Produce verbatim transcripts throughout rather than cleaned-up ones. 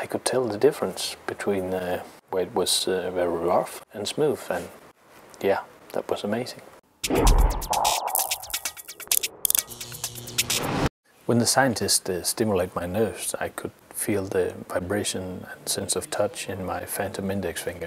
I could tell the difference between uh, where it was uh, very rough and smooth, and yeah, that was amazing. When the scientists uh, stimulate my nerves, I could feel the vibration and sense of touch in my phantom index finger.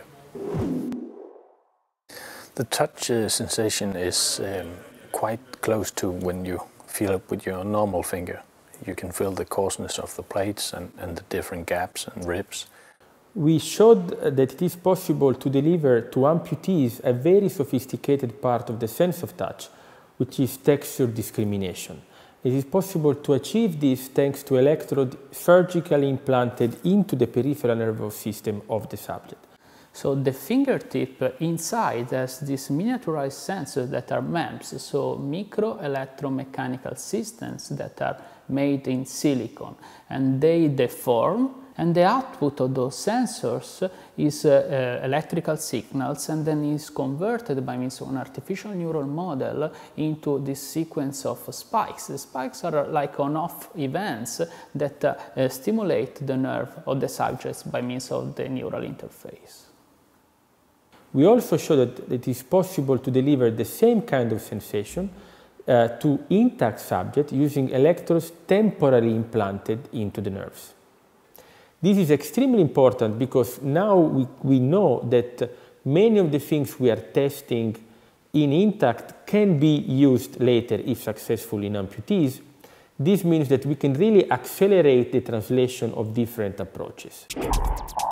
The touch uh, sensation is um, quite close to when you feel it with your normal finger. You can feel the coarseness of the plates and, and the different gaps and ribs. We showed that it is possible to deliver to amputees a very sophisticated part of the sense of touch, which is texture discrimination. It is possible to achieve this thanks to electrode surgically implanted into the peripheral nervous system of the subject. So the fingertip inside has these miniaturized sensors that are M E M S, so micro electromechanical systems that are made in silicon, and they deform, and the output of those sensors is uh, uh, electrical signals, and then is converted by means of an artificial neural model into this sequence of spikes. The spikes are like on-off events that uh, uh, stimulate the nerve of the subjects by means of the neural interface. We also show that it is possible to deliver the same kind of sensation uh, to intact subjects using electrodes temporarily implanted into the nerves. This is extremely important because now we, we know that many of the things we are testing in intact can be used later if successful in amputees. This means that we can really accelerate the translation of different approaches.